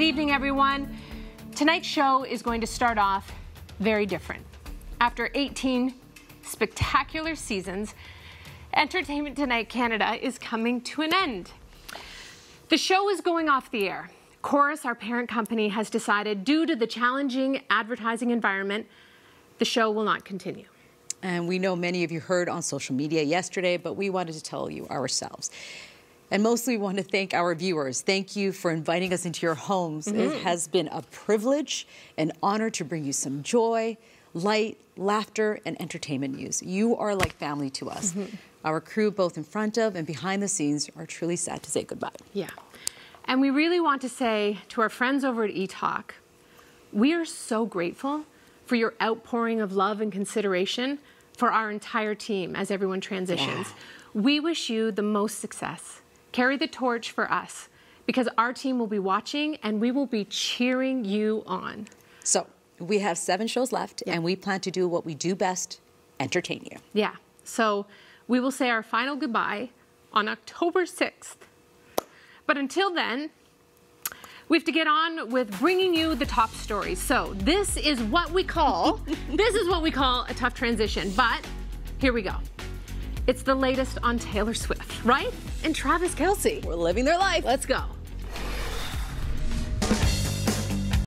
Good evening, everyone. Tonight's show is going to start off very different. After 18 spectacular seasons, Entertainment Tonight Canada is coming to an end. The show is going off the air. Corus, our parent company, has decided, due to the challenging advertising environment, the show will not continue. And we know many of you heard on social media yesterday, but we wanted to tell you ourselves. And mostly we want to thank our viewers. Thank you for inviting us into your homes. It has been a privilege, an honor to bring you some joy, light, laughter, and entertainment news. You are like family to us. Our crew, both in front of and behind the scenes, are truly sad to say goodbye. Yeah. And we really want to say to our friends over at eTalk, we are so grateful for your outpouring of love and consideration for our entire team as everyone transitions. Yeah. We wish you the most success. Carry the torch for us, because our team will be watching and we will be cheering you on. So we have 7 shows left, and we plan to do what we do best, entertain you. Yeah, so we will say our final goodbye on October 6th. But until then, we have to get on with bringing you the top stories. So this is what we call, a tough transition, but here we go. It's the latest on Taylor Swift, right? And Travis Kelce. We're living their life. Let's go.